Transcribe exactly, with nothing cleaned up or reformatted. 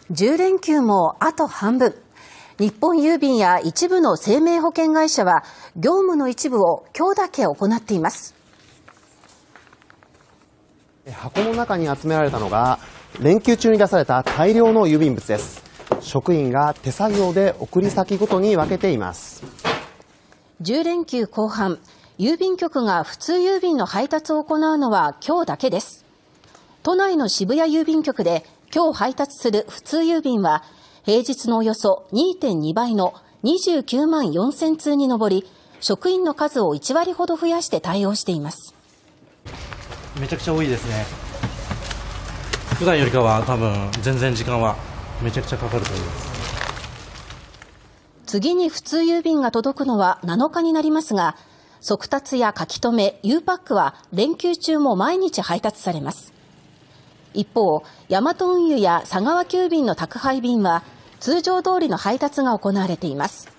じゅう連休もあと半分。日本郵便や一部の生命保険会社は業務の一部を今日だけ行っています。 箱の中に集められたのが連休中に出された大量の郵便物です。職員が手作業で送り先ごとに分けています。 じゅう連休後半、郵便局が普通郵便の配達を行うのは今日だけです。都内の渋谷郵便局で今日配達する普通郵便は平日のおよそ にてんに 倍のにじゅうきゅうまんよんせん通に上り、職員の数をいち割ほど増やして対応しています。 めちゃくちゃ多いですね。普段よりかは多分全然時間はめちゃくちゃかかると思います。 次に普通郵便が届くのはなのかになりますが、速達や書き留め、ゆうパックは連休中も毎日配達されます。一方、ヤマト運輸や佐川急便の宅配便は通常通りの配達が行われています。